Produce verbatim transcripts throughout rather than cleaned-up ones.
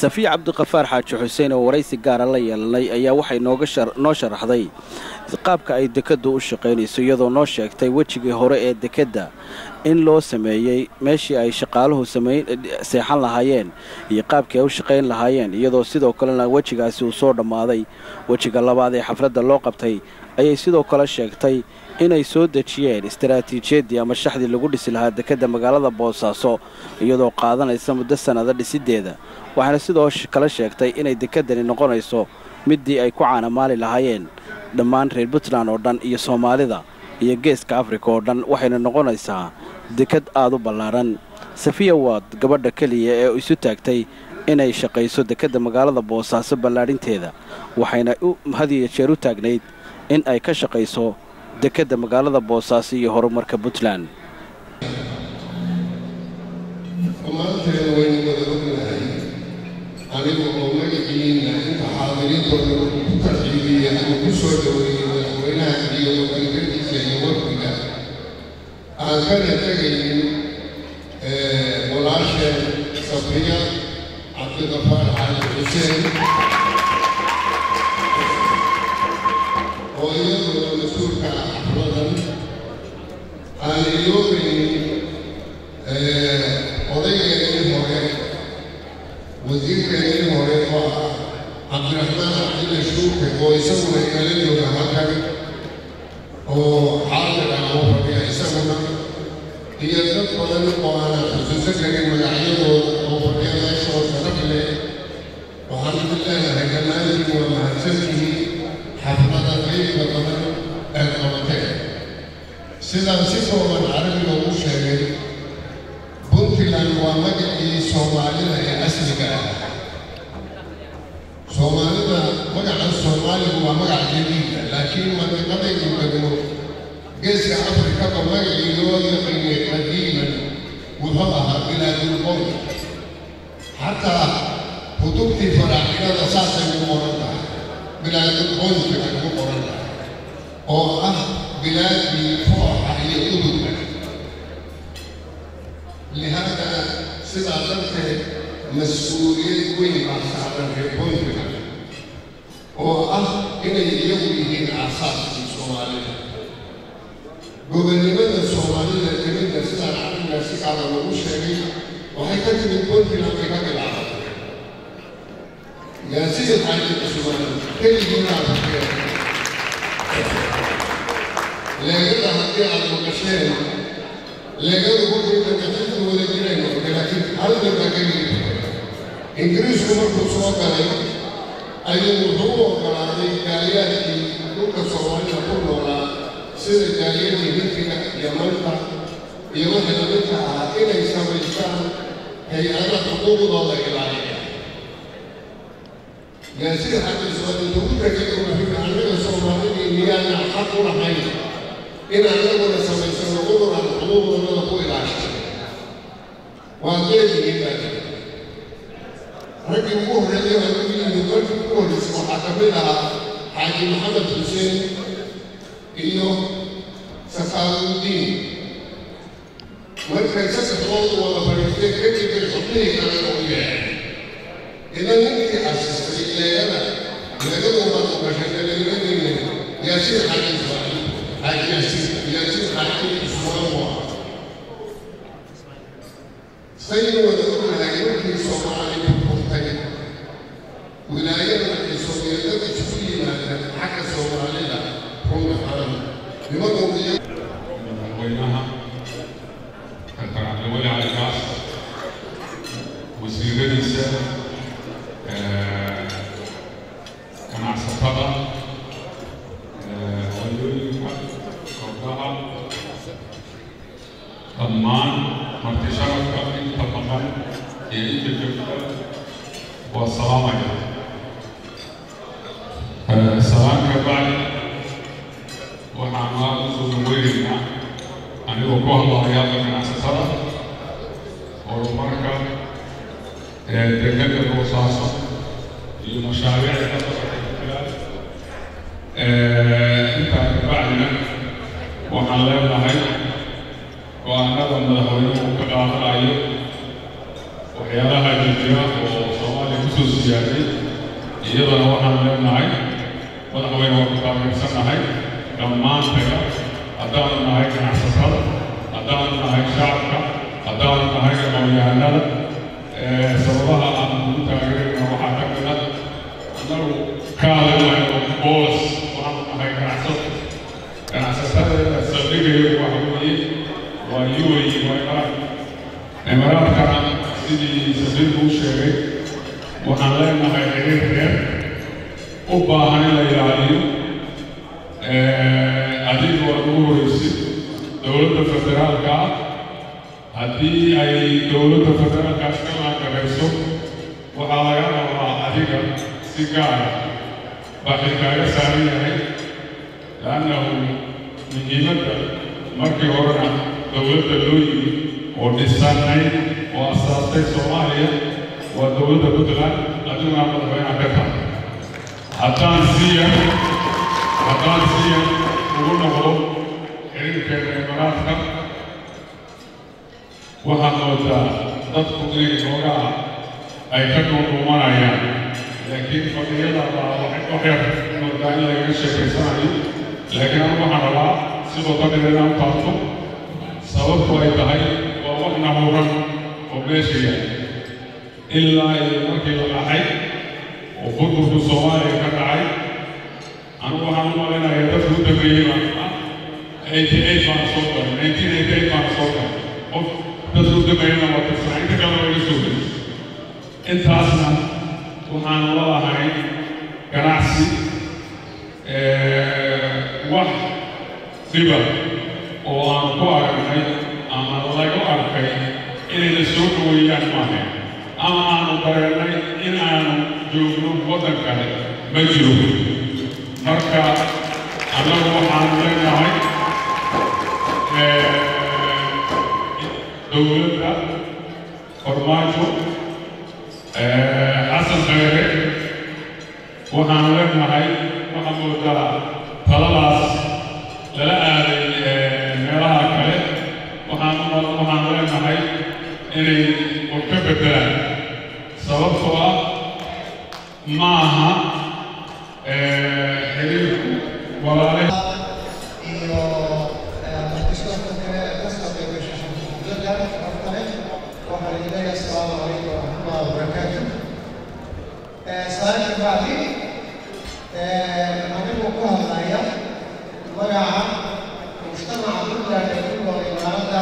safiya cabdiqafaar xaaji xuseen oo waraysi gaar ah la yeelanay ayaa waxay nooga noo sharaxday qaabka ay dekadu u shaqeynayso iyadoo noo sheegtay wajigii hore ee dekada in loo sameeyay meeshii ay shaqaaluhu sameyn seexan lahaayeen iyo qaabkii ay u shaqeyn lahaayeen iyadoo sidoo kalena wajigaasi uu soo dhamaaday wajiga labaad ee xafladda loo qabtay ayay sidoo kale sheegtay inay soo dejiyeen istaraatiijiyadii ama shaxdii lagu dhisi lahaa dekada magaalada Boosaaso iyadoo qaadanaysa muddo sanado dhisideeda waxaana sidoo kale sheegtay inay dekadani noqonayso midii ay ku caanamaali lahaayeen dhammaan reer Puntland oo dhan iyo Soomaalida iyo geeska Afrika oo dhan waxayna noqonaysaa dekad aad u ballaaran Safiya Wad gabadha kaliya ee isu taagtay inay shaqayso dekada magaalada Boosaaso ballaarinteeda waxayna hadiya jeer u taagnayd in ay ka shaqayso dekada magaalada Boosaaso iyo horumarka Puntland anigu oo magaciina inta xaadiriintooda ku tarxiibiyey ama ku soo dhaweeyey madaxweynaha iyo wakiilkiisa iyo wafdiga aan kana tegaynin walaasheen safiya cabdiqafaar xaaji xuseen oo iyaduna mas-uulka ah xafladan aan iloobaynin odaygeedii hore wasiirkeedii hore oo ah cabdiraxmaan cabdilla shuuke oo isaguna inala jooga halkan oo xaadir ah oo fadhiya isaguna iyo dad badan oo aanan xusuusan karin magacyadooda oo fadhiya meeshoo sharaf leh waxaan idin leenahay dhammaantiin waa mahadsantihiin xaflada qeybka badan ee qabateen sidaan si kooban carabiga ugu sheegay Puntland waa magacii Soomaalida ee asliga ah Soomaalida magaca Soomaaligu waa magac jadiid laakiin mantiqadaydu degmo geeska Afrika ba magacii loo yaqaanay qadiiman wuxuu ahaa bilaadul qowm xataa kutubtii faraaxinada saasay ugu qoran tahay bilaadul qowmka ugu qoran tahay oo ah bilaadii fooxa iyo udugga لهذا سيدنا مسؤولية وين أصحاب الريبونتنا وأه إن يومه أساس في الصومالية جوبنيمة الصومالية كمان سيدنا عندنا سيدنا على المشهرين وحكت من بونتنا في هذا العالم يا سيد حاجة الصومالية كل هنا فكر لا يقدر حتى على المكشين لكن يقول لك تحدث ولا جيران لكن هذا المكان إنجليز عمر بصوت عليه أي موضوع على الجاليات كل الصومالية كلها سير الجاليات يمكن يمنع يمنع يمنع إلى يسمى الإسلام هي أنا حقوق الله إلهية يا سيد هذا السؤال تقول لك إنه في عندنا الصوماليين اللي أنا حق رحمي إن أنا سمي سمي قدر على الحقوق ولا نقول العشرة وأكيد يبقى رجل مهر اللي هو اللي يقول في الكورس وحكملها حاج محمد حسين إنه سفار الدين مركز سكت غوض ولا فريقين كتب الحقوق على الأولياء إذا نمت أسس إلى أنا لقد ما تبشر لي يا شيخ حاج إسماعيل حاج ياسين ياسين حاج إسماعيل سيد ودور الهيئة الصومالية المختلفة ولايتنا الصومالية تشفينا حق الصومالية هم الحرم لماذا وينها كان على ولي على الناس وسير النساء كان على السفارة ضمان مرتشرة كافي طبقا يجب الجفة والسلام عليكم. السلام كبعد وحماد سوزويرنا أنا وكوه الله يابا من أسسرة ورماركا تكاد الرصاصة المشاريع انت كبعدنا وحلالنا هاي وأنا من الهوية وكذا رأيه وحيالها جزيرة وصومالي kusoo siyaadiyey iyadana waxaan leenahay madaxweyne waa ku taageersannahay dhammaantaga haddaanu nahay ganacsatada haddaanu nahay shacabka haddaanu nahay aqoon-yahanada sababaha aan ugu taageerayna waxaa ka mid ah annagu kaalinayno boos waxaanu nahay ganacsada ganacsatada saldhigayo waxa weeye waa U A E waa imaaraad imaaraadkana sidii safiirku u sheegay waxaan leenahay xiriir reer u baahan in la ilaaliyo adiga waa ugu horeysid dowladda federaalka ah haddii ay dowladda federaalka iska laangarayso waxaa laga rabaa adiga si gaara baa xilkaaga saaran yahay laannahu muhiimadda markii horena dowladda loo yimi oo dhisanay oo asaastay Soomaaliya waa dowladda Puntland adduunka madaxweynaha ka tahay haddaan siiya haddaan siiya ugu noqdo xiriirkeena imaaraadka waxaad moodaa dadku inay xoogaa ay ka dhuudhuumanayaan laakiin fadhiyada baa wax yar moodaa in lagaga sheekaysanayo laakiin anu waxaan rabaa sidoo fadhida inaan taabto sababtu ay tahay waa wax nahuran oo meesha yahay ilaa iyo markii la dhacay oo burburku Soomaaliya ka dhacay anu waxaan u maleynayaa dadku u dambeeyey baan eighty eight baan soo galay nineteen eighty eight baan soo galay qof dadku u dambeeyeyna waa tirsanaa inta kale waa iga soo gelay intaasna waxaan lalahay ganacsi wax dhiba oo aan ku aragnay ama laga arkay inayna soo dhaweeyaan maaha ama aanu dareennay in aanu joogno waddan kale ma jiro marka annagu waxaanu leenahay dowladda farmaajo xasan khayre waxaanu leenahay waxaa moodaa taladaas lala aaday meelaha kale waxaan waxaan leenahay inay wax ka bedelaan sababtoo ah ma aha xiriirku walaale iyo markastoo kale kasoo qaybgasho dowladda kale waxaa la yidhaahdaa assalaamu calaykum waraxmatullahi wabarakaatu saaka bacdi anigoo ku hadlaya magaca mujtamaca Puntland ee ku nool imaaradda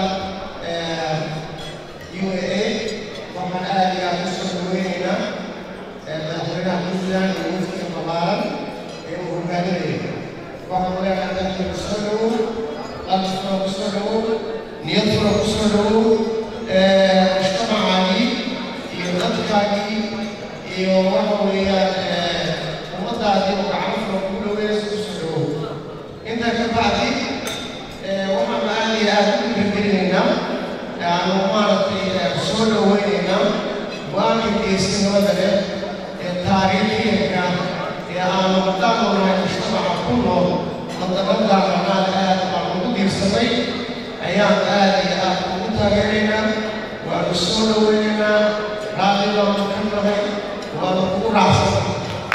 U A E waxaan aad iyo aad u soo dhaweynaynaa madaxweynaha Puntland iyo wafdiga ballaaran ee uu hogaaminayo waxaan leenahay dadka ku soo dhawow qalbi fura ku soo dhawow niyad fura ku soo dhawow mujtamacaagii iyo dadkaagii iyo waxa weeyaan ummadaadii oo gacmo fura ku dhaweynaysa ku soo dhawow intaa ka bacdi waxaan aad iyo aad u dhiirigelinaynaa aanu maaragtay soo dhaweynaynaa go-aanka geesinimada leh ee taariikhiyanka ee aanu haddaanu nahay mujtamaca ku nool waddanada anaan aad baan ugu diirsanay ayaan aad iyo aad ugu taageeraynaa waanu soo dhaweynaynaa raalli baanu ka nahay waanu kugu raacsanay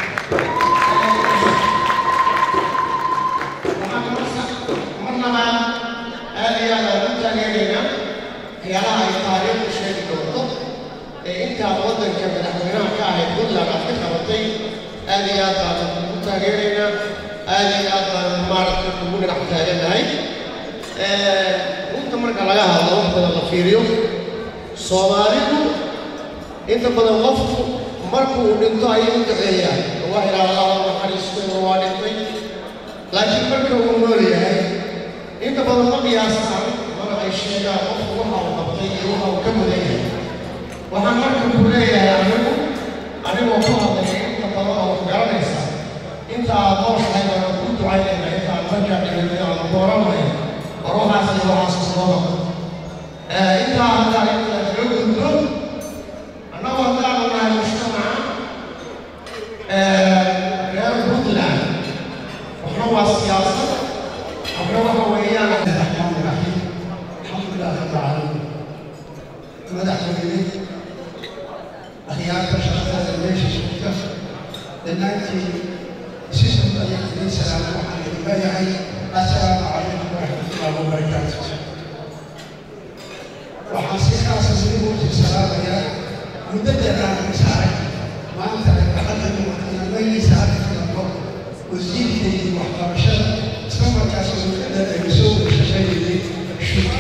marnaba aad iyo aad aan u taageeraynaa waxyaalaha ay taariikhdu sheegi doonto ee intaad waddanka madaxweynaha ka ahayd Puntland aad ka qabatay aad iyo aad baan ugu taageeraynaa aad iyo aad baan maaragtay ugu dhinac taagannahay runta marka laga hadlo wax badan la fiiriyo Soomaalidu inta badan qofku markuu dhinto ayay u duceeyaan waa ilaahay naxariisto waa dhintay laakiin marka uu nool yahay inta badan ma qiyaasaan mana ay sheegaan qofku waxa uu qabtay iyo waxa uu ka mudan yahay waxaan marka ku leeyahay anigu anigoo ku hadlaya inta badan oo garanaysa inta aad nooshahay baan ku ducaynayna inta aan markaa dhiganay aan dooranay waruuxaas iyo waxaas soo noqo intaa haddaa inta laga gudbo annagoo haddaanu nahay mujtamaca reer Puntland waxna waa siyaasad waxna waxa weeyaan الحمد لله رب العالمين مدحتني أخيارا شرطة الميش الشرطة لنأتي سيستم الدين سلام محمد البيعي السلام عليكم ورحمة الله وبركاته. وحاسي خاصة سليموت السلام يا مددنا المساعد ما أنت لك حتى من المي ساعد في الأرض وزيد لي محترشة سوى كاسم الذي يسوي الشيء الشكر.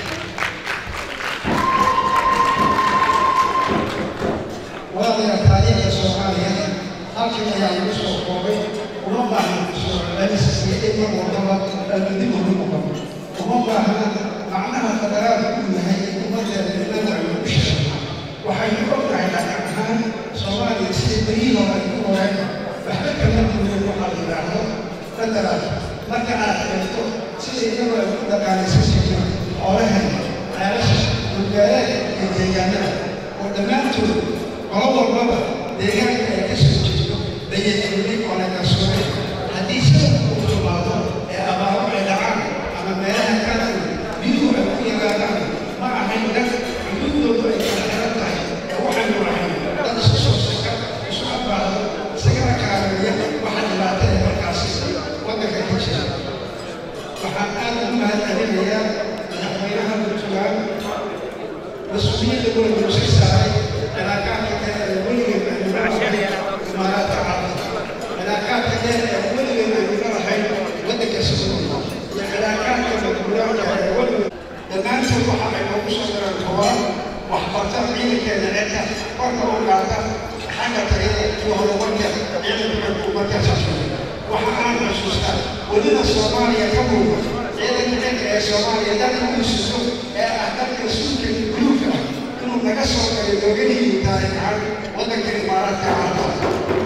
وهذا تاريخ الصومالية لكن يعني مسلم قوي وما بعد مسلم ليس سيئة مرتبط الذي هو مرتبط وما بعد معناها فترات كلها يتمدى للنوع المشترك وحيقوم على أعمال صوماليا سيبرين ويكون فحتى كمان من الوحى لله فترات ما كان يفتح سيئة ويكون على سيئة أولها عرش والبلاد الجيانات ودمانته أول مرة ديجان كسر بيجري على كسره حديث وطبعا أبغى على عام أما ما كان بيجوا في العالم ما عمل لك بيجوا في العالم واحد واحد هذا الشخص سكر يسمع بعض سكر كارية واحد لا تهمل كاسي وده كذا وحنا ما هذه نحويها بالكلام مسؤولين يقول المسيح ساعي أنا كان كذا يقول لي ما تعرف أنا كان كذا يقول لي ما راح ودك يسمعون أنا كان كذا يقول لي لما نشوف حاجة موجودة في الهواء وحضرتها عيني كذا أنت فرقوا قاعدة حاجة تغير وهو وجه يعني بمركوب كذا وحنا نشوفها ولنا الصومالية كبر إذا كنت يا صوماليا ده كل سوق أهداف السوق الكلوكة كلهم نقصوا كيدوغني تاريخ عام وذكر الإمارات كعادة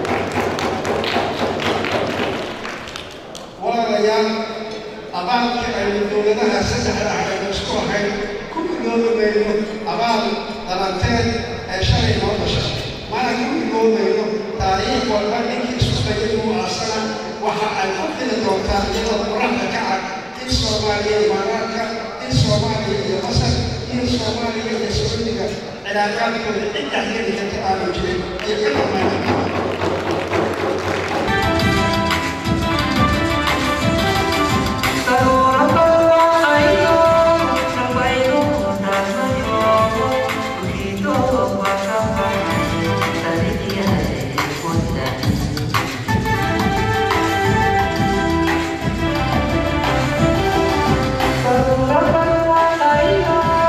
ولا يا أبان كأنه سجح على المشروع كل يوم بينهم أبان ثلاثين شهر ونص ما كل يوم بينهم تاريخ والبرنامج سوسيته أصلا وحققت الدكتور يلا برهنا كعك إن صوماليا الإمارات إن صوماليا مصر إن صوماليا السعودية علاقات كل عدة هي اللي تتعامل جدا يقل ما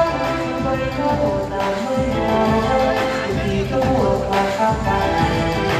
Bye.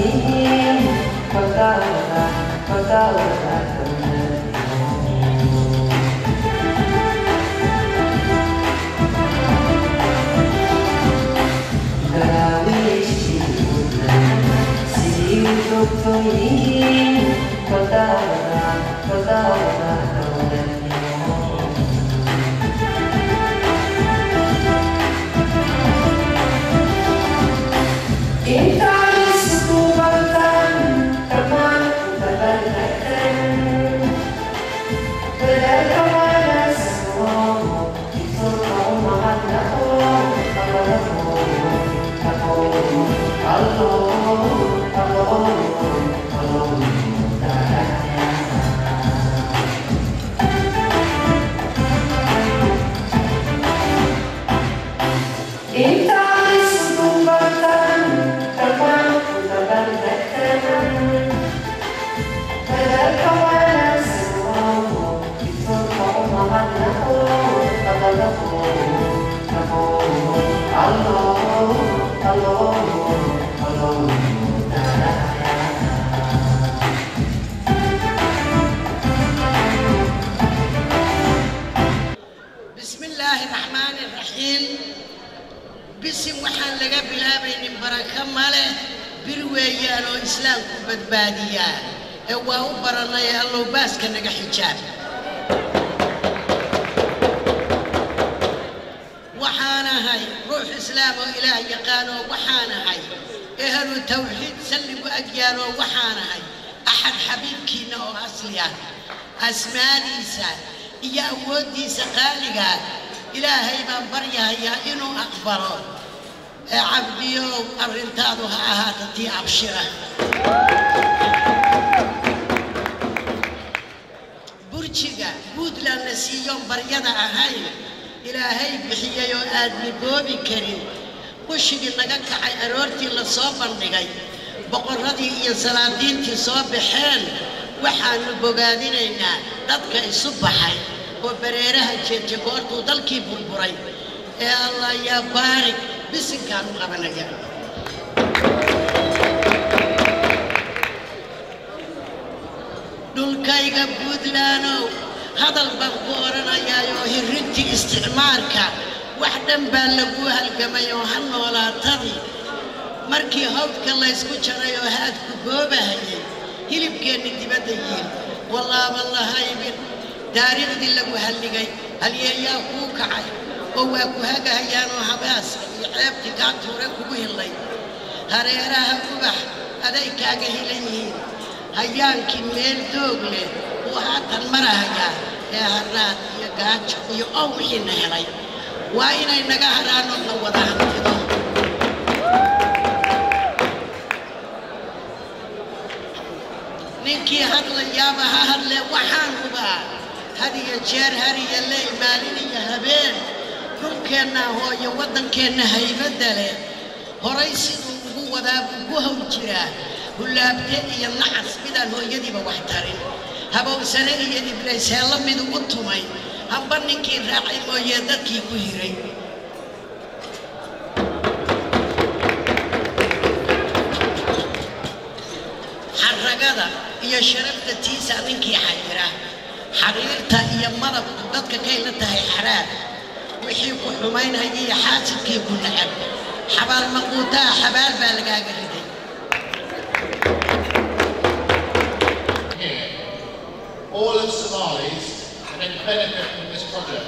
All of Somalis can benefit from this project.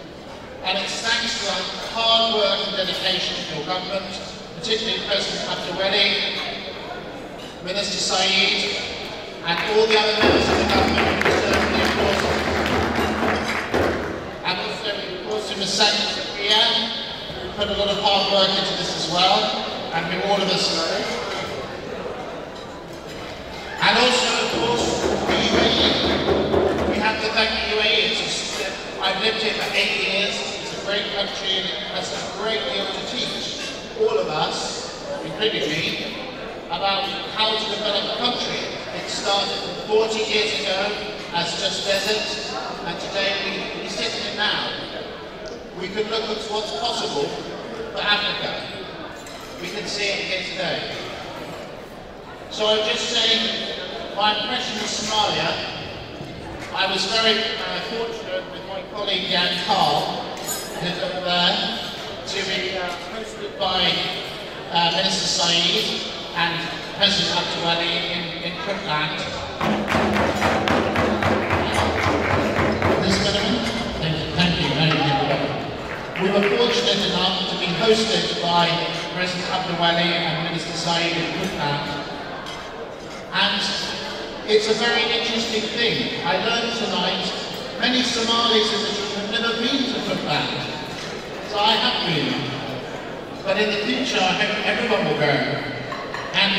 And it's thanks to the hard work and dedication of your government, particularly President Abdiweli, Minister Saeed, and all the other members of the government who serve the important. And also, of course, to Miz Safiya, who put a lot of hard work into this as well, and who all of us know. And also, of course, the U A E. We have to thank the U A E. It's a, I've lived here for eight years. It's a great country and it has a great deal to teach all of us, including me, about how to develop a country. It started forty years ago as just desert, and today we, we sit in it now. We can look at what's possible for Africa. We can see it here today. So I would just say, my impression of Somalia, I was very uh, fortunate with my colleague Jan Carl, who's over there, to be uh, hosted by uh, Minister Said and President Abdulwali in, in Puntland. This minimum? Thank you, thank you, thank you. We were fortunate enough to be hosted by President Abdulwali and Minister Said in Puntland. And it's a very interesting thing. I learned tonight many Somalis in this room have never been to Puntland. So I have been. But in the future, I hope everyone will go. And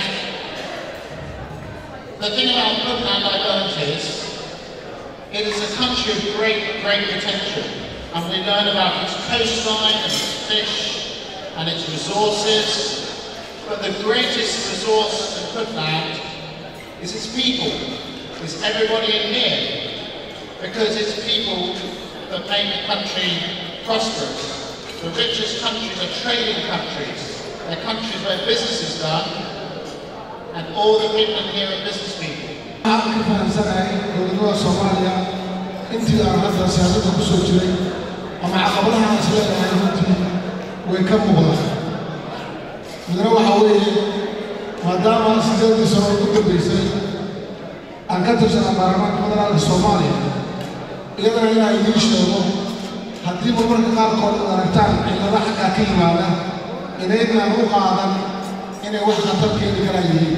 the thing about Puntland I learned is, it is a country of great, great potential. And we learn about its coastline and its fish and its resources. But the greatest resource in Puntland is its people. It's everybody in here. Because it's people that make the country prosperous. The richest countries are trading countries. They're countries where business is done, and all the people in here are business people. waxaan ka fahamsanahay dowladnimada Soomaaliya intii aan hadda siyaasadda ku soo jiray ama caqabadaha aan isleedahay runtii way ka muuqdaan. midna waxa weeye maadaama sideedii sano ugu dambeysay aan ka tirsanaa baarlamaanka federaalka Soomaaliya iyadana inaan idiin sheego haddii marmarka qaarkood aad aragtaan cillado xaggaa ka yimaada inaydnaan u qaadan inay wax khatar keeni karaan yihiin.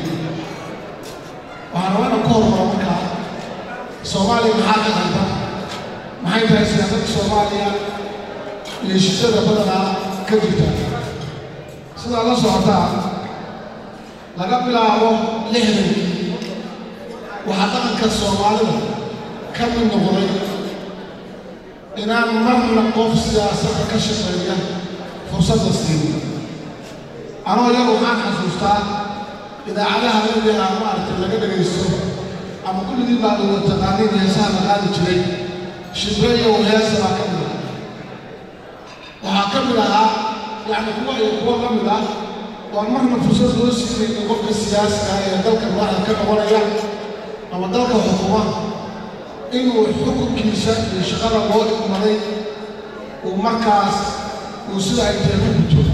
waxaan rabaa inaan ku hormaro markaa Soomaaliya maxaa ka qaldan maxay tahay siyaasadda Soomaaliya iyo shidada badanaa ka jirta. sidaa la socotaa laga bilaabo lixdankii waxaa dhaqanka Soomaalida ka mid noqday inaan marna qof siyaasadda ka shaqeeya fursadda siin. anoo yar waxaan xasuustaa idaacadaha media maaragtay laga dhagaysto ama kulligii baa wada taqaaniin heesaha la qaadi jiray shibre iyo heesa baa ka mid ah. waxaa ka mid ahaa yacni kuwa iyo kuwa la mid ah waan marna fursad loo siinaynin qofka siyaasiga ee dalka madaxda ka noqonaya ama dalka xukuma inuu xukunkiisa iyo shaqada loo igmaday uu markaas uu sida ay tahay ku guto.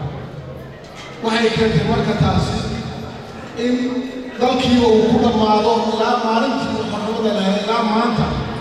waxay keentay marka taasi in dalkiiba uu ku dhammaado ilaa maalintii xornimada lahayd ilaa maanta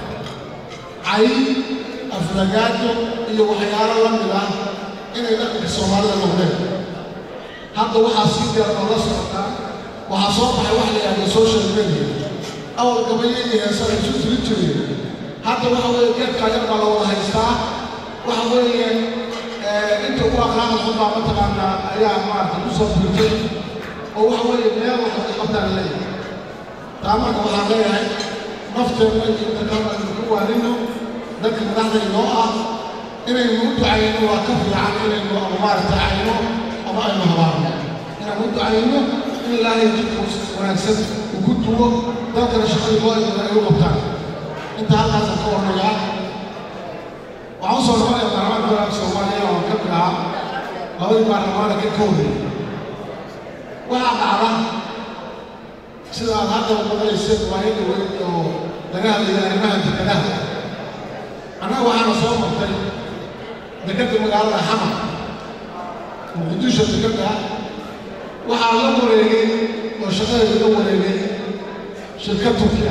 cay aflagaado iyo waxyaalo la mid ah inay dhaqanka Soomaalida noqdeen. hadda waxaa sii dheer oo la socotaa waxaa soo baxay wax la yidhahdo social media. awal gabayadii heesada isu tiri jireen hadda waxa weeye geedkaa yar baa la wada haystaa. waxa weeye inta ugu aqraana xunbaa mataqaanaa ayaa maaragtay ku soo birtay oo waxa weeye meel wax ka qabtaan leeyahay. taa marka waxaan leeyahay nafteena inta kale aynu ku waanino dadka madaxda inoo ah inaynu u ducayno waa ka fiican inaynu ama maaragtay cayno ama aynu habaarno. inaan u ducayno in ilaahay jidka wanaagsan uu ku duwo dalkana shaqadii loo igmada ay u qabtaan. inta halkaasaan ka warnayaa waxaan usoo noqonaya baarlamaanka federaalka Soomaaliya oo ka mid ahaa labadii baarlamaanka ka horreeyay. waxaa dhacda sida aad hadda maqlayseen waayada weyn oo laga hadlaya arrimaha dekedaha. annaga waxaana soo martay dekedda magaalada Xamar Muqdisho dekedda waxaa la wareegay oo shaqadeeda la wareegay shirkad Turkiya.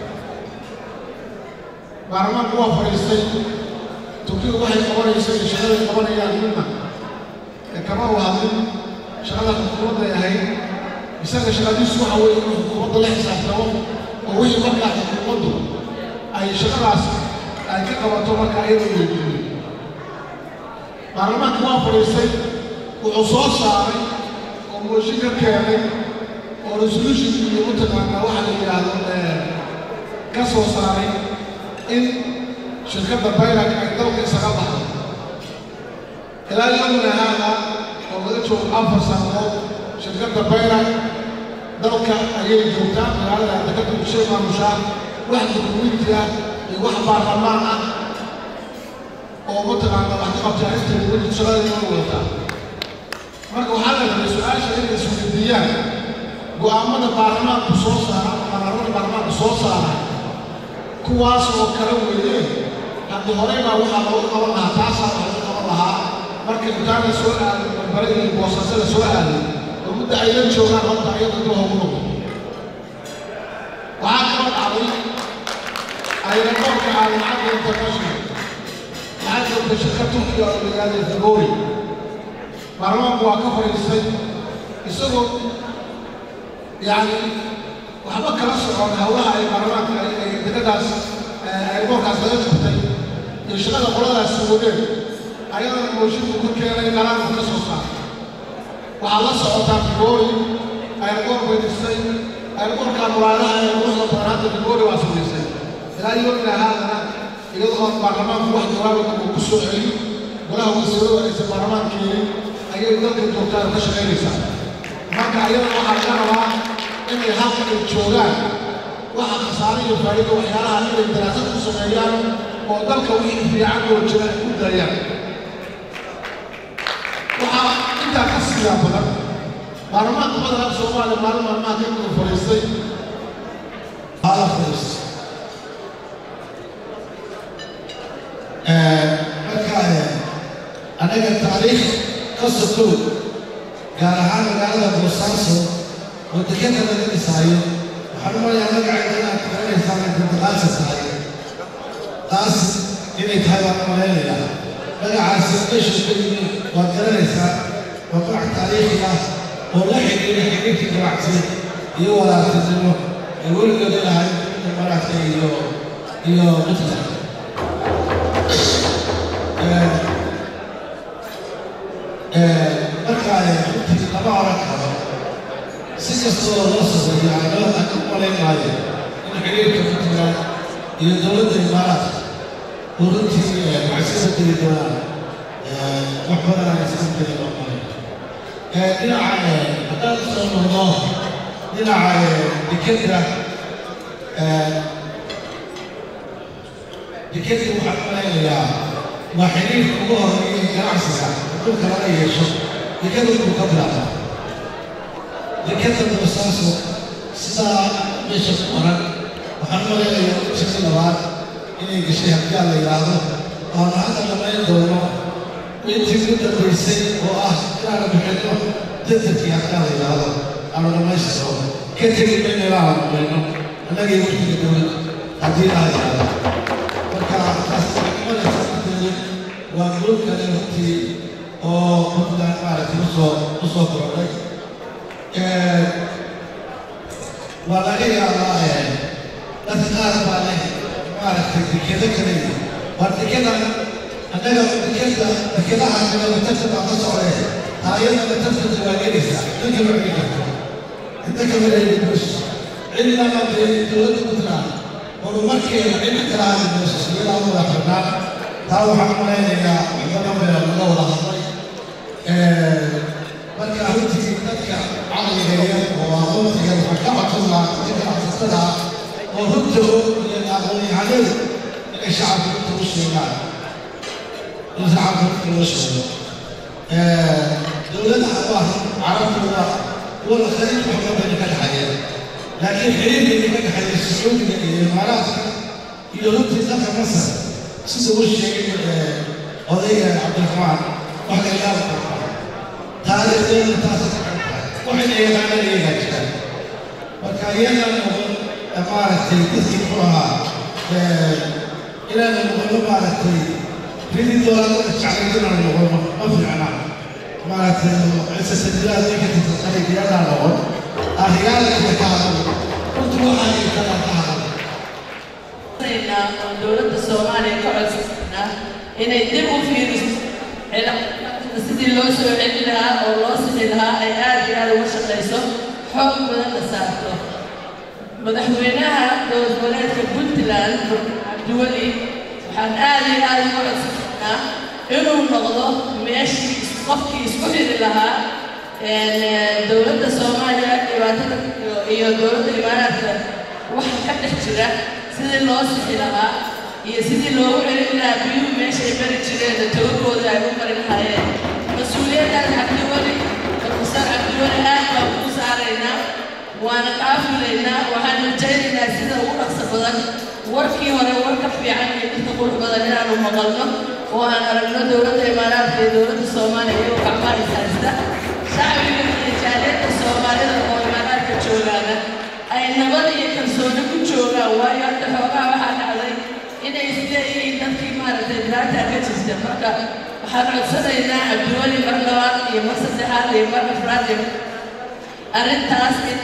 baarlamaanku waa fadhiistay Turkiga waxay qabanayso iyo shaqaday qabanayaan midna ee kama u hadlin shaqada xukuumadda ay ahayd. isaga shaqadiisu waxa weeye inuu xukuumadda la xisaabtamo oo wixii markaa xukuumaddu ay shaqadaas ay ka qabato markaa iyada weydiiyey. baarlamaanka waa fadhiistay wuxuu soo saaray oo mooshin ka keenay oo resolution iyo mataqaanaa waxa la yidhaahdo ka soo saaray in shirkadda bayrak ay dalka isaga baxdo. ilaa yawmina haada oo laga joogo afar sanadood shirkadda bayrak dalka ayay joogtaa magaalada dekedda bulshada maamushaa wax dukumiinti ah iyo wax baarlamaan ah oo mataqaanaa wax ka qabtay arrinteeda weli shaqada inoo wadataa. marka waxaa la rabay su-aasha inay isweydiiyaan go'aamada baarlamaanku soo saara qaraarada baarlamaanku soo saara kuwaas oo kala weeyeen haddii horey baa waxaa loogu qaban lahaa taasaa waxaa lagu qaban lahaa marka intaana soo aaday barbaradii boosasada soo aaday oo muddo ayla joogaan horta ayada dib ugu noqdo waxaa kaloo dhacday ayraboorka caalamcadda international maxaa joogta shirka turkiga oo la yidhahdo February baarlamaanku waa ka fadhiistay isagoo يعني وحبا كلا سعود هواها أي برامات أي دكتاس أي بوكاس لا يشوفه يشتغل قلنا السعوديين أيضا موجود كل كلام كلام مخصوصا وعلى سعود الجوري أي بور بيت السيد أي بور كامورانا أي بور سلطانات الجوري واسم السيد لا يوجد هذا يضغط برلمان واحد وارد وكسوعي ولا هو السعودي رئيس البرلمان كي أي يضغط الدكتور كشغير يساعد marka ayada waxaa laga rabaa inay halka ay joogaan waxa khasaare iyo faa'iido waxyaalaha inay daraasad ku sameeyaan oo dalka wixii fiican oo jira ay ku darayaan waxaa intaa ka siiyaa badan baarlamaanka madaxa Soomaaliya maalin maalmaha ka mid fariistay hala fariis marka anaga taariikh ka sokow gaar ahaan magaalada Boosaaso oo deegaanka laga dhisaayo waxaan u maleynayaa magaceeda inaad garanaysaa intiqaasa tahay taas inay tahay baan u maleynayaa magacaasi meesha ka yimid waad garanaysaa waa magac taariikhi ah oo la xidhiidha xidhiidhka ganacsi iyo walaaltinimo ee weligeeda lahayd maragta iyo iyo Puntland marka runtii lama oran karo si kastoo loo sameeyo aanoo aan u malaynaayo in xiriirka Puntland iyo dowladda imaaraadka oo runtii macsida tegi doonaan wax badan aan iska tegi loo malay dhinaca haddaan soo noqdo dhinaca dekeda dekeda waxaan malaynayaa waa xiriirka ugu horeeya ganacsiga dhulka laga yeesho dekeda inuu ka bilaabaa dekeda Boosaaso sidaa meesha ku qoran waxaan malaynayaa ujeedda labaad inay gashay haddii aan la yidhaahdo waana hadda dhamayn doono intii ugu dambaysay oo ah inaanu bixinno dadadkii haddii aan la yidhaahdo aanu dhamaystiro ka tegi mayno ilaa aanu dhamayno annagii waqtiga dowladda haddii aan la yidhaahdo marka taas imanaysa darteedu waa guul kale runtii oo Puntland maaragtay usoo usoo kordhay waa laga yaabaa dadka qaar baa leh maaragtay dekeda kale waa dekeda annaga dekeda dekedaha kale watarta baa ka socday taayada watarta waa gelaysaa dadka ma celi karto inta kama leeyi bus cidnaba dee dowladda Puntland horumarkeeda cid kala hadli mayso iyadaa u wada xirnaan taa waxaan u malaynayaa waxbadan baa laga wada hadlay marka runtii dadka caqligeeya oo aqoontiga waxaa ka codsan lahaa dadka ganacsatada oo runtood iyo aqoon-yahanadu inay shacabka runta u sheegaan in shacabka runta loo sheego dowladaha waa carabtooda kuwa khaliij waxba bayna ka dhaxayeen laakiin xiriirkeedii ka dhaxeeya sacuudiga iyo imaaraadka iyo runtii dalka masar sida uu sheegay odayga cabdiraxmaan wax ka yaab taariikhdeeda taas waxayna yaqaanaan iyagaa jiraan marka iyagaa noqon maaragtay dadkii muxuu ahaa inaanu noqono maaragtay ridii doolaadada jeclayd inaanu noqono ma fiicna maaragtay ciisasadilaad ninka tirtaqaligiyadaa noqon arriyaalkiia ka hadlo runtu waxaa kalaa ka hadlo oo dowladda Soomaaliya ka codsanayna inay dib u fiiriso sidii loo soo celin lahaa oo loo sixi lahaa ay aad iyo aad uga shaqayso xoog badan la saarto madaxweynaha dowlad goboleedka Puntland Cabdiweli waxaan aad iyo aad uga codsanaynaa inuu noqdo meeshii qofkii isku xiri lahaa dowladda Soomaaliya dhibaatada iyo dowladda imaaraadka waxa ka dhex jira sidii loo sixi lahaa iyo sidii loogu celin lahaa biyuhu meeshay mari jireen togagooda ay u mari lahaayeen mas-uuliyaddaas Cabdiweli professor Cabdiweli aad baan ku saaraynaa وأنا كافلنا وأنا جاينا سيدا ورقص بدن وركي وأنا ورك في عني تقول بدننا ومغلنا وأنا رجل دولة الإمارات في دولة الصومالية وكعمال ساسدا شعبي من الرجالات الصومالية والإمارات كتشوغانا أي نبض يكنسون كتشوغا ويا تفوقا واحد علي إذا يستطيع تفكير مرة ثلاثة كتشوغا مرة وحنا صدينا الدول مرة يمسد هذه مرة فرادم أردت أسمع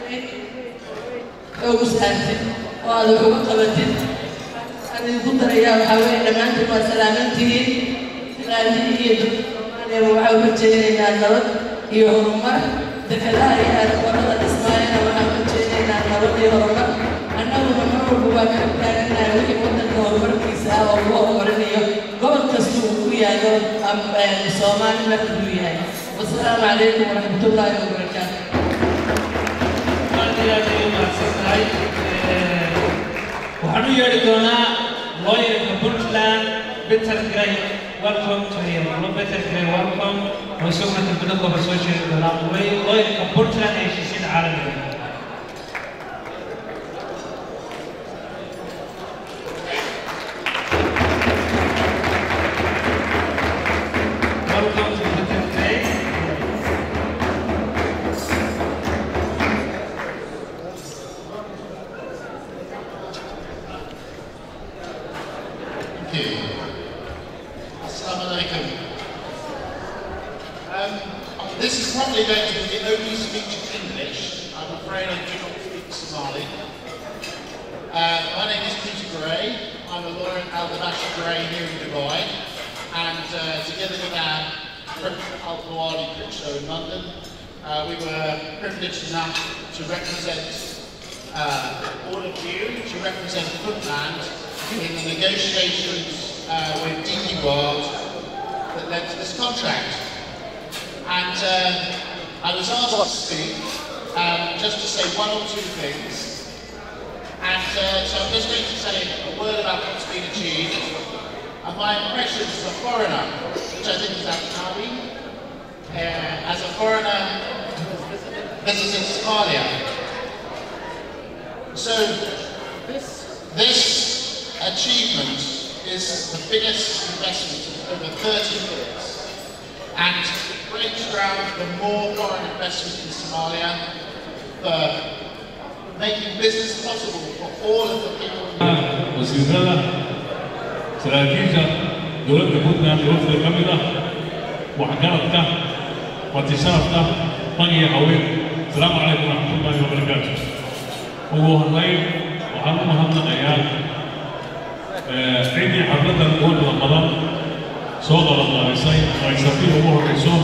ومسألتي وهذا هو قبتي أنا يقدر يا وحوي لما أنتم وسلامتي لأني أنا وحوي جينا النرد يهرمر ذكرها يا ورد إسماعيل وحوي جينا النرد يهرمر أنا ومر بواكب كان وحي ودنا هرمر كيسا والله ورني قبل كسوق ويا قبل أم الصومال مكتويا والسلام عليكم ورحمة الله وبركاته. waxaan u yeedhi doonaa looyarka Puntland Peter Gray welcome to him no Peter Gray welcome oo isaguna tilmaanta gobolka soo jeedi doona looyarka Puntland ee heshiisyada caalamiga welcome to Peter Gray. This is probably going to be the only speech in English. I'm afraid I do not speak Somali. Uh, my name is Peter Gray. I'm a lawyer at Al-Dabashi Gray here in Dubai. And uh, together with our Al-Qawadi show in London, uh, we were privileged enough to represent uh, all of you, to represent Puntland in the negotiations uh, with D P World that led to this contract. And uh, I was asked to speak, um, just to say one or two things. And uh, so I'm just going to say a word about what's been achieved. And my impressions as a foreigner, which I think is Abdinawi, uh, as a foreigner visiting Somalia. So this, this achievement is the biggest investment in over thirty years. And breaks ground for more foreign investment in Somalia, for making business possible for all of the people. وسيدنا سراكيجا دولة بوتنا دولة الكاميرا وحكارتك واتشارتك طنية حويل السلام عليكم ورحمة الله وبركاته. هو هالليل وحنا مهمنا غيال عندي حفلة نقول رمضان صوت الله يسعي ويسافر أمور الرسول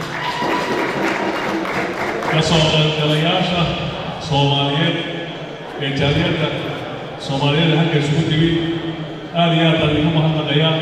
كصوت الكلياشة صوماليات إيطاليات صوماليات هكذا سكوتي آليات اللي هم هم غياب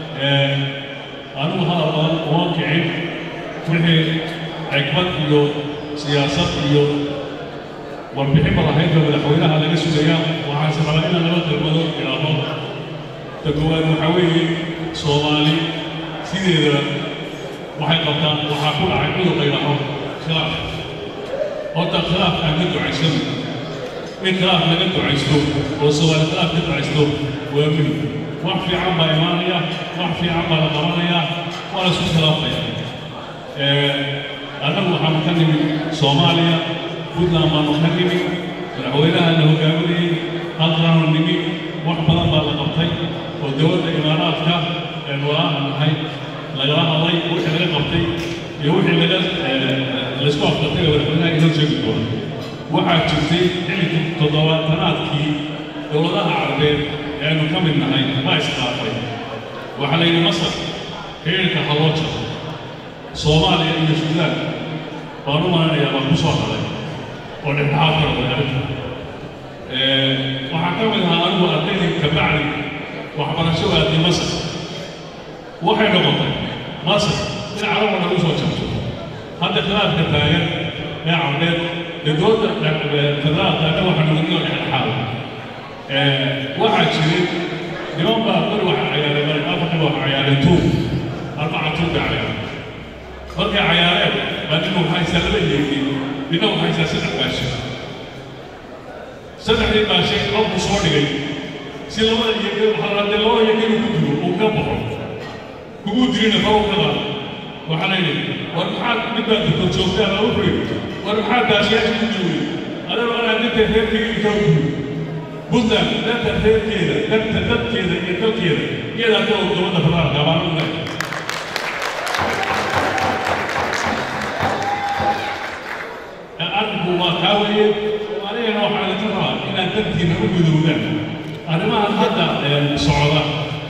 أنا هذا واقعي في عقبات يو سياسات يو وبحب الله هيدا بالحويلها على جسم الأيام وحاسب على إن نبض المدن إلى الله تقوى المحاوي صومالي سيدنا waxay qabtaan waxa ku dhacay cudur qayraho khilaaf horta khilaaf aan ka ducaysan in khilaaf laga ducaysto oo Soomaali khilaaf ka ducaysto waa mid wax fiican baa imaanaya wax fiican baa la qabanaya waa la isku khilaafaya anagu waxaan ka nimid Soomaaliya Puntland baan ka nimid madaxweynaha la hogaaminayay halkaan nimid wax badan baa la qabtay oo dowladda imaaraadka ee walaahan ahayd lagala hadlay wixii laga qabtay iyo wixii laga laisku afqatay oo madaxweynaha inoo sheegi doona waxaa jirtay xilligii toddobaatanaadkii dowladaha carabeed ee aynu ka mid nahay ma isqaafay waxaa la yidhi masar xiriirka halooja soomaaliya iyo suudaan baan u malanayaa baan ku soo hadlay oo dhexdhexaad kala wadaarinta waxaa ka mid ahaa anigu ardaydii kabacdi waxbarasho aaday masar waxay noqotay masar in carabna lagu soo jabto hadda khilaafka taagan ee carbeed ee dowladda federaalka anna waxaa nugudnoo dhexdhexaad waxaa jiray niman baa bari waxa cayaareen bari afar waxa cayaareen tuug arbaca tuug bay cayaareen markay cayaareen baa nin waxaysaa laba yeegin nina waxaysaa saddex baashi saddexdii baa shay rabbu soo dhigay si labada iyo waxaa la loo yaqiin ku jiro oo ka baxo kugu dirina fawq ka qaado waxaa la yidhi war maxaad midbaad ku joogtaan oo wuxuu yidhi war maxaad baashiyaasha ku jiro adoo anaa dadka reerkayga ka ugu buntland dadka reerkeeda dadka dadkeeda iyo dalkeeda iyadaa ka og dowladda federaalka abaan u nahay arrinku waa kaa weeye soomaaliyana waxaa laga rabaa inaad dadkiina u midoobaan arrimahan hadda socda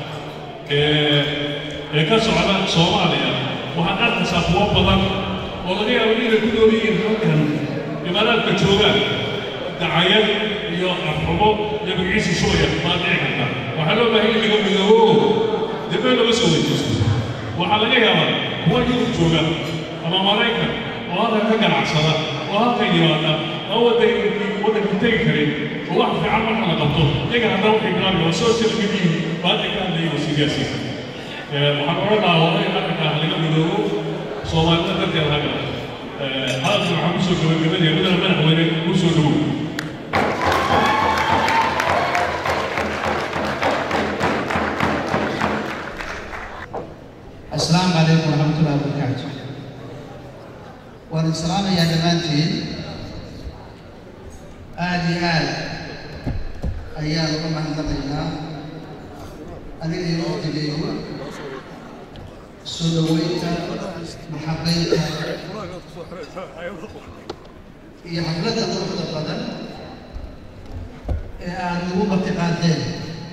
ee ka socda soomaaliya waxaad arkaysaa kuwo badan oo laga yaabo inay ku nool yihiin halkan imaaraadka joogaan dacayad iyo afxumo iyo magiciisa shubaya baa dhici karta waxaa loo baahan in laga midoobo dib laga soo weydiisto waxaa laga yaabaa kuwa yurub jooga ama maraykan oo halkan ka ganacsada oo halkan yimaada oo waddanka tegi karin oo wax fiican marka la qabto iyaga haddana waxay bilaabaya oo social media baa hadda ka hadlaya wasiiryaasi waxaan odhan lahaa waday arrinkaa laga midoobo soomaalida darteeda haga hadalkan waxaan kusoo gabagabanaya madana madaxweyne u soo dhowow السلام عليكم ورحمة الله وبركاته. والسلام يا جماعتي آدي آل أيام الله حضرنا أنا اليوم تجيبوا سلويتا محبيتا هي حفلة كرة القدم أنا بتقدم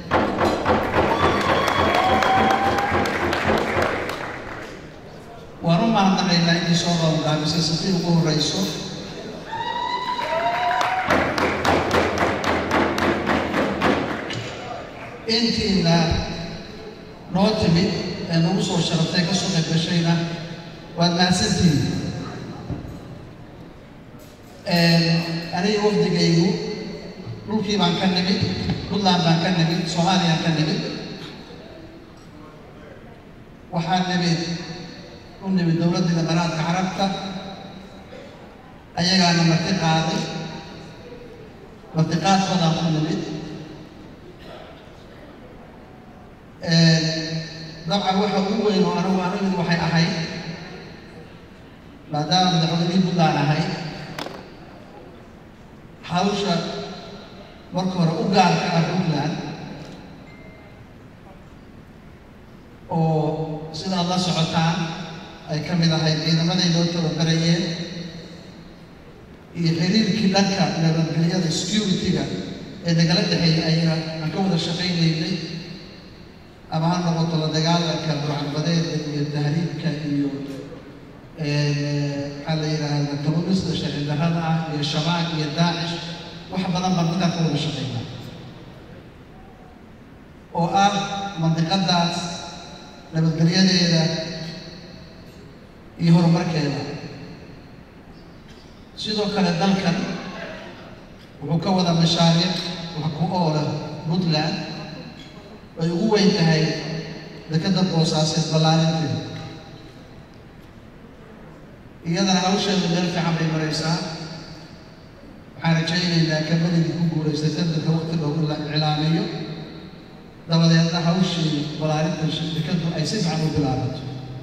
ورمى عن غير عندي صورة مدامسة ستين وقوه رئيسه انتي إن نوتمي أن نوصل شرطيك الصغير بشينا والناسنتي أنا يوفد جايو روكي بان كان نبي كلها بان كان نبي صهاري كان نبي وحال نبي قلنا من دولة الإمارات عربتها أيها المنطقة هذه منطقات وضع خلوية طبعا waxa ugu weyn oo anigu anigu waxay ahayd maadaama madaxweynihii Puntland ahay hawsha marka hore u gaarka ah Puntland oo sida la socotaan ay ka mid ahayd ciidamadii loo tababarayeen iyo xiriirkii dhanka nabadgelyada security-ga ee nagala dhexeeyay ayaga aan ka wada shaqaynaynay ama ha noqoto la dagaalanka burcadbadeedka iyo tahriibka iyo maxaa la yidhaahdaa terrorista sharci darrada ah iyo shabaab iyo daacish wax badan baan midaan ka wada shaqaynaa oo ah mandiqadaas nabadgelyadeeda iyo horumarkeeda sidoo kale dalkan wuxuu ka wada mashaariic wax ku oola Puntland ay ugu weyn tahay dekada boosaaseed ballaarinteeda iyadana hawsheedu meel fiican bay maraysaa waxaan rajaynaynaa kamadidii ku guulaystay sanadka waqti loogu iclaamiyo dabadeedna hawshii ballaarinta dekadu ay si fiican u bilaabato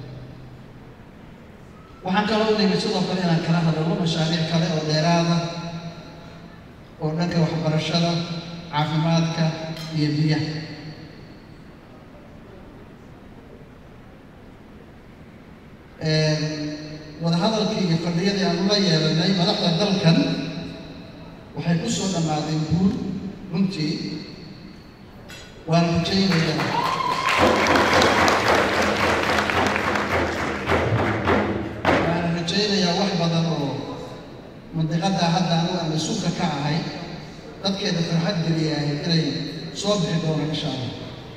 waxaan kaloo nimid sidoo kale inaan kala hadalno mashaariic kale oo dheeraada oo dhanka waxbarashada caafimaadka iyo biyaha wadahadalkii iyo fadhiyadii aan ula yeelanay madaxda dalkan waxay ku soo dhammaadeen guul runtii waan rajaynayaa waan rajaynayaa wax badan oo mandiqada hadda anigu aan mas-uulka ka ahay dadkeeda farxad geliyahay inay soo bixi doonaan insha allah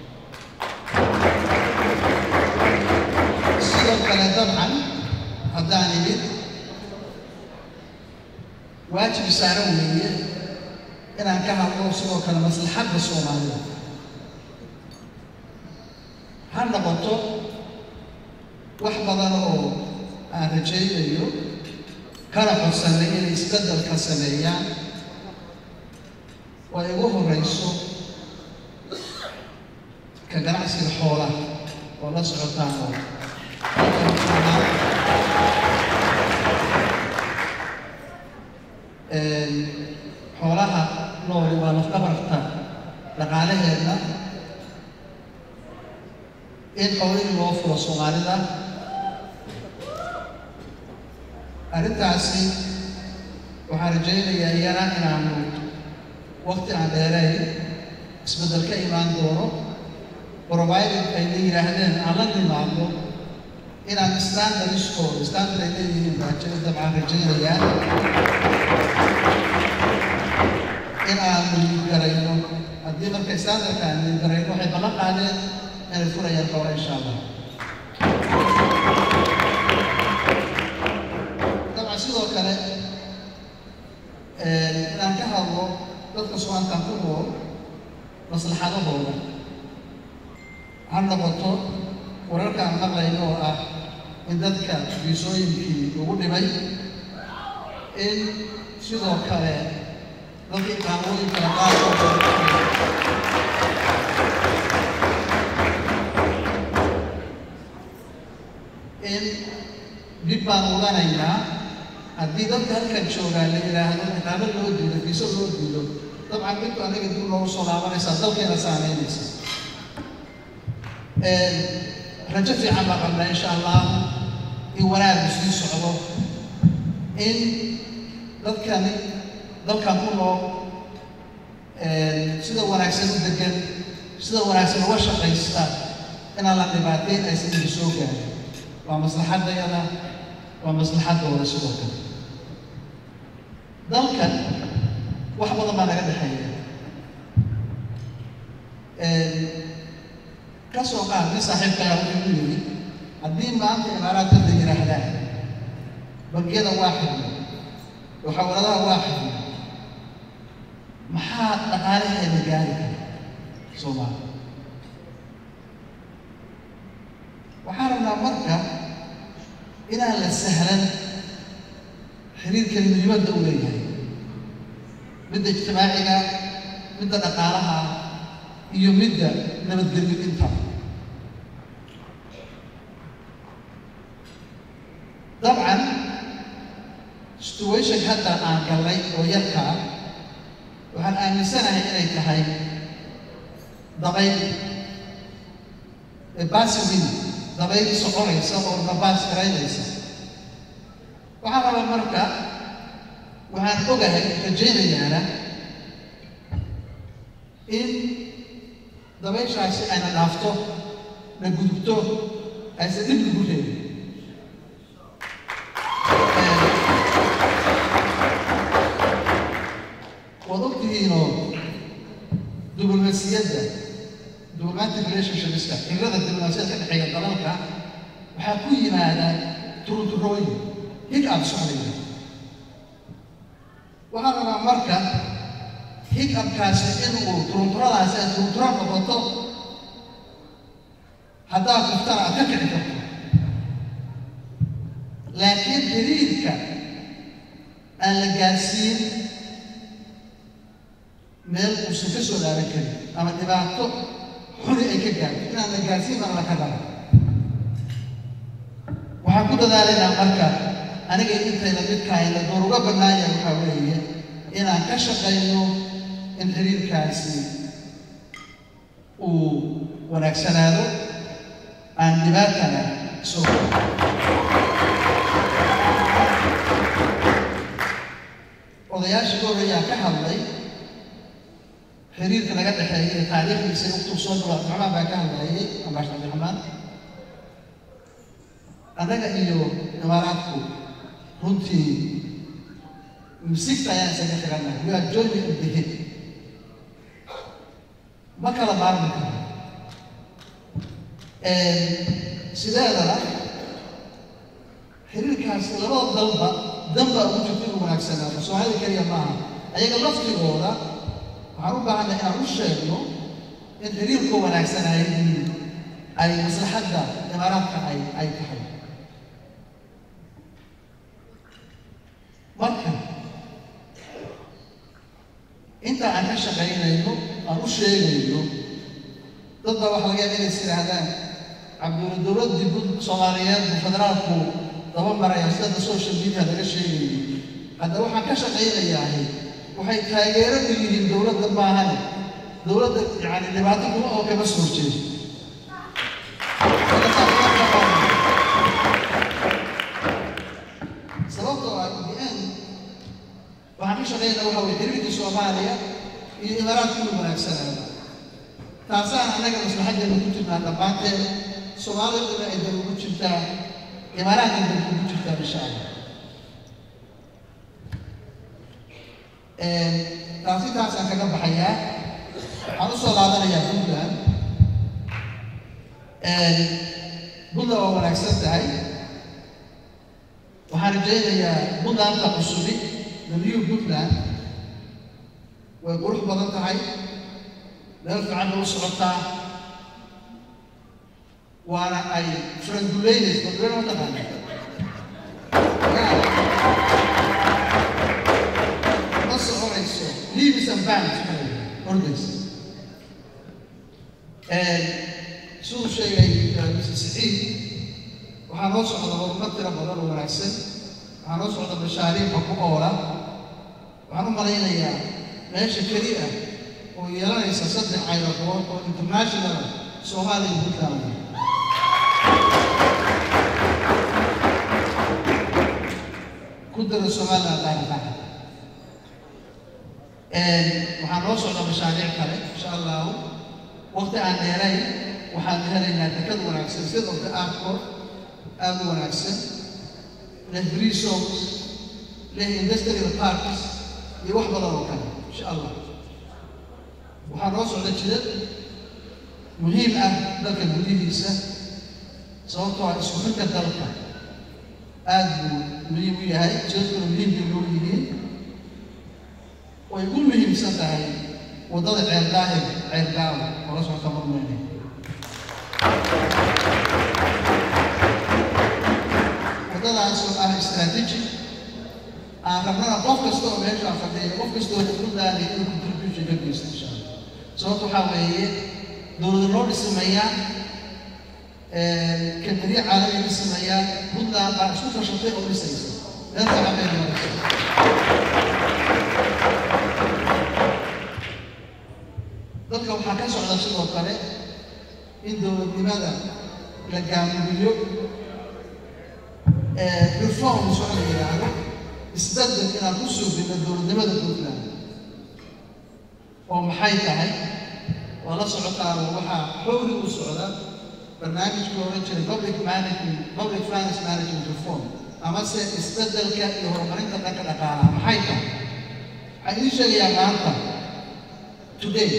sidoo kale dabcan haddaan imid waajib saaran weeye inaan ka hadlo sidoo kale maslaxadda soomaalida ha noqoto wax badan oo aan rajaynayo kana codsanay inay isbeddelka sameeyaan ويقوه الرئيس كجناس الحولة ولا سلطانه حولها نور ونفتبرتها لقالها إن حولي الوفر الصومالي ده أردتاسي وحرجينا يا إيانا إنه وقت عدالي اسبدل كإيمان دورو وروائد أيدي رهدين على النظام إن الستاندرد سكور الستاندرد اللي يبغى تبع رجينا يا إن الجريمة الدين الكيسان كان الجريمة حيبلغ عليه من الفرع يركور إن شاء الله. طبعا سيدو كله إن كان هو تدخل تنقله مصلحة هو هذا بطل ورك عن نقل إنه إن ذلك بيسوي في وجود بي إن سيدو كله لكن كانوا يتناقضون إن بيبانوغانينا أديدم كان كشوغا ليراهن كتاب اللود ديلو بيسو اللود ديلو طبعا بيتو أنا كده لو صلاة نسأل كنا سامين نسأل رجع في عام قبل إن شاء الله يورا بسيط صعوبة إن ذكرني dalkan ku nool sida wanaagsan u degan sida wanaagsan uga shaqaysta inaan la dhibaateyn aysan igu soo gaarin waa maslaxadayada waa maslaxadooda sidoo kale dalkan wax badan baa naga dhexeeya ka soo qaad nin saaxiibkaya wuxuu yidhi haddii maanta imaaraadka la yidhaahdaan bangiyada waa xidhna وحولها واحد محاد أقالها مجالها صومال وحارنا مركة إلى السهلا حرير كلمة يبدأ إليها مدة اجتماعية مدة أقالها هي مدة نبدأ بالإنتر طبعا situation hadda aan galay oo yarkaa waxaan aaminsanahay inay tahay dabayl baasiwin dabayl soconaysa oo nabaas garaynaysa waxaan rabaa marka waxaan ogahay rajaynayaana in dabayshaasi ayna dhaafto na gudubto aysan dhib lagu reebin وضبطينه دبلوماسية دبلوماتيك ريليشنشيب اسكا إنغراد الدبلوماسية كان حاجة طلالك وحكوي معنا ترو تروي هيك أب سعودية وهذا مع مركب هيك أب كاسة إنه ترو ترو على أساس ترو ترو ببطل هذا كفتار أكثر لكن تريدك الجالسين meel uusan ka soo laaban karin ama dhibaato xuni ay ka gaarto inaan la gaarsiin baan la ka dara waxaan ku dadaalaynaa marka aniga intayna midkaayna door uga bannaaya waxaa weeye inaan ka shaqayno in xiriirkaasi uu wanaagsanaado aan dhibaatana soo odayaashii horeeyaa ka hadlay xiriirka naga dhexeeyay taariikhdiisa intuu soo dhawaad maxamed baa ka hadlayay ambaash cabdiraxmaan anaga iyo imaaraadku runtii misigta ayaan isaga xirannahay we are joining in the hip ma kala maarmi karo sideedana xiriirkaasi labada dalba danba ugu jirta inuu wanaagsanaado soomaalida keliya maaha ayaga laftigooda waxaan u baahanay inaan u sheegno in xiriirku wanaagsanay ay maslaxadda imaaraadka ay ay tahay marka inta aan ka shaqeyn shaqaynayno aan u sheegayno dad baa waxa laga yaabaa inay is yidhaahdaan cabdulla dowladdii guud soomaaliyeed buu federaalku daba maraya sida social media laga sheegayo hadda waxaan ka shaqaynayahay waxay taageero u yihiin dowladda maahan dowladda yani dhibaato kuma oo kama soo jeedo sababtoo ah in waxaan ka shaqaynaa waxa weye xiriirkii soomaaliya iyo imaaraadka inuu wanaagsanaado taasaan annaga maslaxadeena ku jirnaa dhammaanteed soomaaliduna ay dal ugu jirtaa imaaraadka dal ugu jirtaa insha allah taasi taasaan kaga baxayaa waxaan usoo qaadanayaa puntland puntland waa wanaagsan tahay waxaan rajaynayaa puntlandka cusubi the new puntland way qurux badan tahay meel fiican bay u socotaa waana ay franduleynayso fanduleyna ma taqaana ma soconayso leaves and bands ordaysa siduu sheegay mister saciid waxaa noo socda horumar tiro badan oo wanaagsan waxaa noo socda mashaariica ku oola waxaan u malaynayaa meesha keli ah oo yeelanaysa saddex ayrabood oo international soomaaliya puntland ku dara somaliland daarifaaca waxaa noo socda mashaariic kale insha allahu waqti aan dheerayn waxaan helaynaa dekad wanaagsan sidoo kale airport aada u wanaagsan leh resorts leh industrial parks iyo wax badan oo kale insha allah waxaa noo socda jidad muhiim ah dalka gudihiisa sababtoo ah isku xidka dalka aada buu muhiim u yahay jidadkuna muhiim bay loo yihiin way ugu muhiimsan tahay waddada ceeldaahir ceelgaawa oo la socota marmeyne waddadaas oo ah strategic aan rabnana qof kasta oo meeshaa fadhiya qof kasta oo puntland inuu contribution ka geysto insha allah sababta waxaa weeye dowlada loo dhismayaan kamariye caalami dhismayaan puntland baa isku tashatay oo dhisaysa meelka cabeed maraysa dadka waxaa ka socda sidoo kale in dowladnimada la gaamuriyo reforms waxa la yidhaahdo isbedel inaan ku suubino dowladnimada puntland oo maxay tahay waa la socotaan waxaa xowli u socda barnaamijka oran jiray public management public finance management reform amase isbedelka iyo horumarinta dhanka dhaqaalaha maxay tahay waxaan idiin sheegayaa maanta today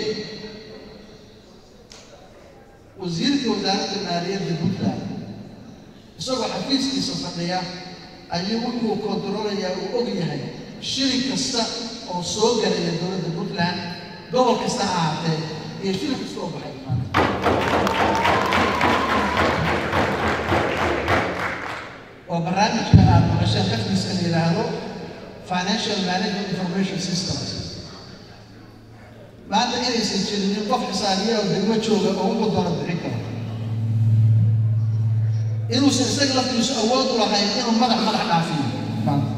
wasiirka wasaaradda maaliyadda puntland isagoo xafiiskiisa fadhiya ayuu wuxuu kontroolayaa uu og yahay shilin kasta oo soo galaya dowladda puntland gobol kasta ha ahaatee iyo shilin kasta oo baxay oo barnaamijka aad maqasheen xafkiisa la yidhaahdo financial management information systems maanta inaysan jirinin qof xisaabiya oo degmo jooga oo ugu doono bixin karo inuusan isaga laftiisu awood u lahayn inuu madax madax dhaafiyo maanta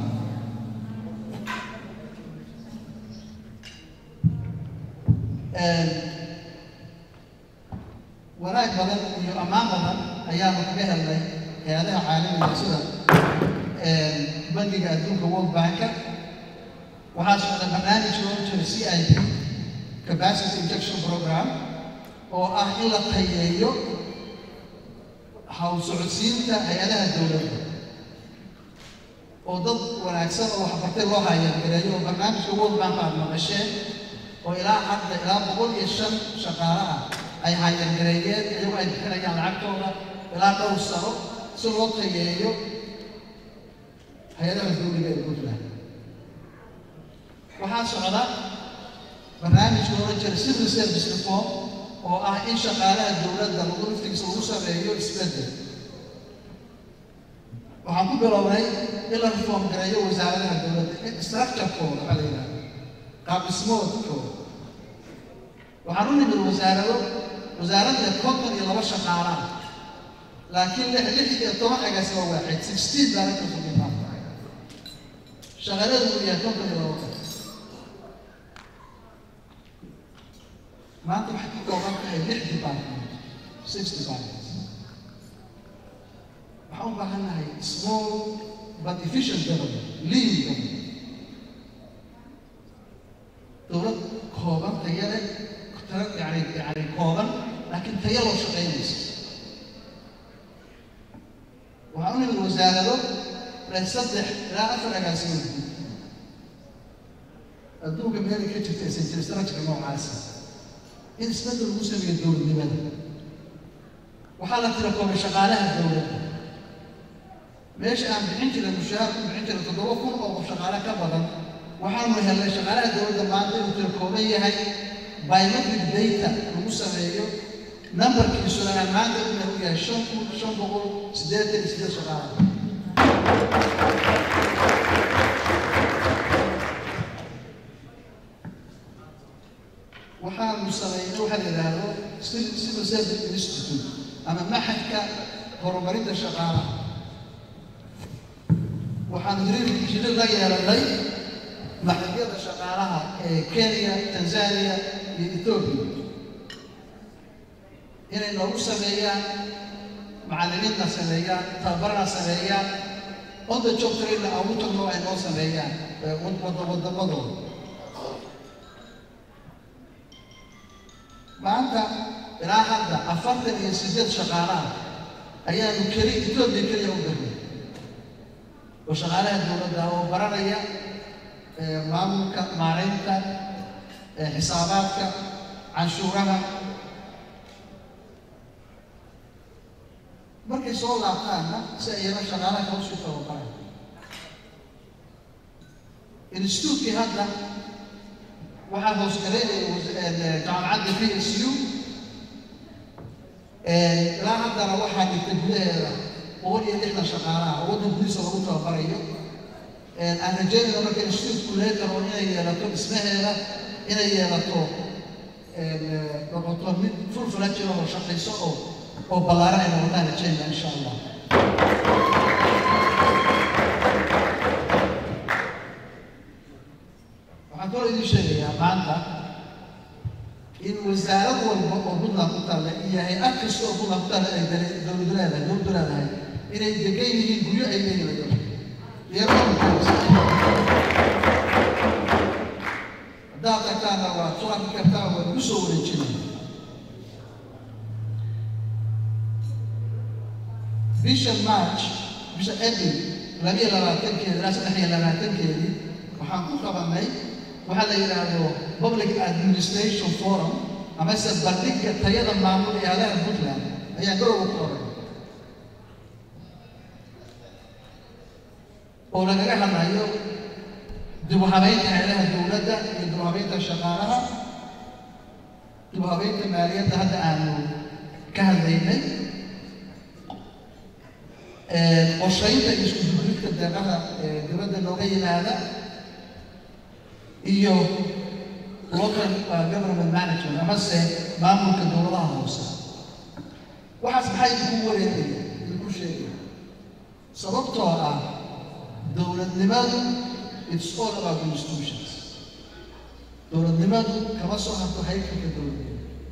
wanaag badan iyo ammaan badan ayaanu kaga helnay hay-adaha caalamiga sida bangiga adduunka world banka waxaa socda barnaamij loo jiro c I P capacity injection program oo ah in la tayeeyo hawl socodsiinta hay-adaha dowladda oo dad wanaagsan oo waxbartay loo hayagareeyo oo barnaamijka world bank aad maqasheen oo ilaa hadda ilaa boqol iyo shan shaqaalaha ay hayagareeyeen iyagoo ay bixinayaan lacagtooda ilaa dhowr sano si loo tayeeyo hay-adaha dowliga ee puntland waxaa socda barnaamijka oran jira civil service reform oo ah in shaqaalaha dowladda lagu laftigiisa lagu sameeyo isbedel waxaan ku bilownay in la reform gareeyo wasaaradaha dowladda structurekooda waxaa la yidhahda qaab dhismoodkooda وحنوني بالوزارة وزارة الكوكب إلى وش قارة لكن لحد الطمع أجلس واحد ستين درجة في المنطقة شغالات ويا كوكب إلى وش ما أنت محكي كوكب هي لحد ديبارتمنت six departments وحاول بحنا هي small but efficient government lean government دولة كوبان تيار يعني يعني كوبان لكن تيار وشقينيس وعون الوزارة لا يصدق لا أثر أجازين الدوق من هذه كتير تأسيس تسترجع كمان عاسى إن استدل المسلم يدور لماذا وحالة تركوا شغالها الدولة ماشي أنا بحنت للمشاهد بحنت للتدوق أو شغالها كبرا وحنا هلا شغالة الدولة ما عندنا تركومية هاي بايومتريك داتا المسمى نمبر كيسو أنا ما عندنا هو شون شون بقول سديت سديت شغالة وحنا مسمى وحنا هذا سيل سيل سيل انستيتوت أما ما حد كا هرمريد شغالة وحنا نريد جديد غير اللي محلية شغالها كينيا تنزانيا إثيوبيا هنا إنه سميا معلمين سميا تبرنا سميا أنت تشوفين أو تقولوا إنه سميا وانت وانت وانت مدو ما أنت لا هذا أفضل يسجد شغالها أيام كري إثيوبيا كري يوم وشغالها الدولة ده وبرنا maamulka maareynta xisaabaadka canshuuraha markay soo laabtaanna si ayana shaqaalaha kala soo tababaran instituutkii hadda waxaa hoos galeynaya jaamacadda p s u ilaa haddana waxaa dhigtay gudaheeda boqol iyo lixdan shaqaalaha oo waddan gudihiisa lagu tababarayo أنا جاي لما كان يشتغل كلية قانونية يلاتو اسمها هنا يلاتو ربطوا من فول فلاتشر أو شقي سو أو بلارا إلى وطن الجنة إن شاء الله. وحضور إذا شيء يا مانتا إن وزارة والبنا قطع هي هي أكثر سو بنا قطع دول دولة دول دولة هاي إن الدقيقة هي بيو أي بيو دول. يرون داتا كان وصورة كتاب وبسوا الجنة بيشن مارش بيش أبي لمية لما تنكي الناس نحن لما تنكي وحنقول طبعا ماي وهذا يلعبوا public administration forum أما سببلك تيادا معمول إعلان بطلان هي قروا بطلان ولكن احنا اليوم دبوهابيت عليها الدولة دبوهابيت شغالها دبوهابيت المالية هذا عنه كهذين والشيء اللي يسكتوا في الدرجة درجة اللغوية هذا إيو local government management أما سه معمول كدولة هوسا وحسب حاجة هو اللي يقول شيء سببته دولة نمادو it's all about institutions. دولة نمادو كما سوحة هيك كدولة.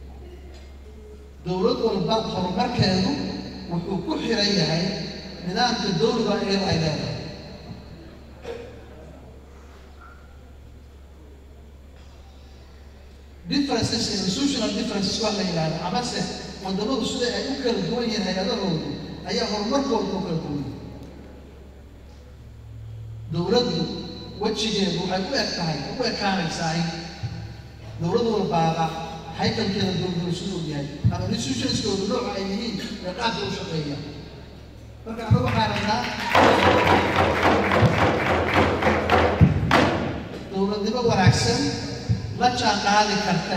دولة والبعض هرمار كانوا وحكو حرية هاي نظام الدولة غير عيدانة. differences institutional differences ولا إلى عمل سه من دولة السوداء يمكن الدولة هي هذا الرول هي هرمار كول كول كول. دولته وجهه waxay ku eg tahay ku ekaanaysaa dowladda walba hay'adkeeda dowladda sidoo yahay ama institutionskoodu nooc ay yihiin ee qaabka u shaqeeya marka anagu waxaan rabnaa dowladnimo wanaagsan la jaan qaadi karta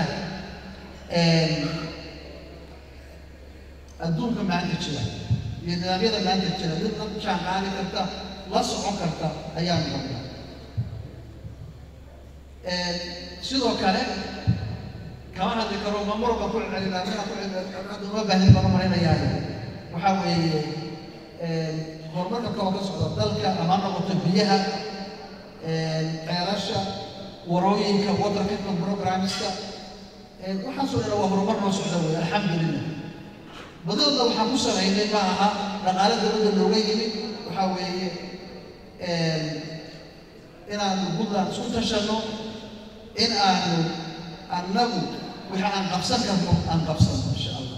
adduunka maanta jira iyo nidaamyada maanta jira mid la jaan qaadi karta la socon karta ayaan rabnaa sidoo kale kama hadli karo ma marba ku celcelinaa mina ku celcelinaa uma baahin baan u malaynayaa waxaa weeye horumarka koo ka socda dalka ama noqoto biyaha ceelasha warooyinka water treatment programska waxaasoo dhan waa horumar noo socda wey alxamdulilah badooda waxaan ku samaynay ma aha dhaqaale dowladda looga yimid waxaa weeye inaanu puntland isku tashanno in aanu annagu wixii aan qabsan karno aan qabsanno insha allah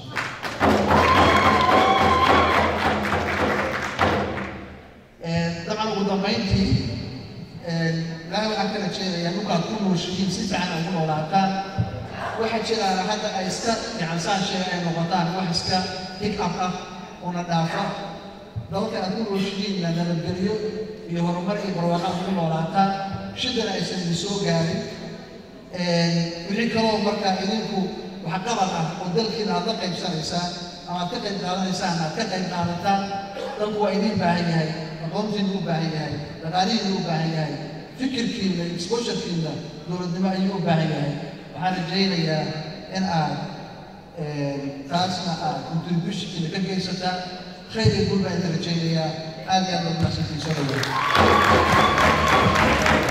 dabcan ugu dambayntii ilaahay waxaan kala jeedayaa dhulkaad ku nooshihiin si fiican ay ugu noolaataan waxaa jiraan hadda ay iska nicansaan sheega ay noqotaan wax iska hig up ah una dhaafa dalka aad ku nooshihiin la nabadgeliyo iyo horumar iyo barwaaqo ugu noolaataan shidana aysan idin soo gaarin wixii kaloo markaa idinku wax qabad ah oo dalkiina aad la qaybsanaysaan ama aad ka qayb qaadanaysaan aad ka qayb qaadataan dalku waa idin baahan yahay aqoontiinu u baahan yahay dhaqaalihiinu u baahan yahay fikirkiina exposurekiina dowladnimo ayuu u baahan yahay waxaan rajaynayaa in aad taasna aad contributionkiina ka geysataan khayr iyo guul baan idin rajaynayaa aad iyo aad baad mahadsantihiin soo dhaweey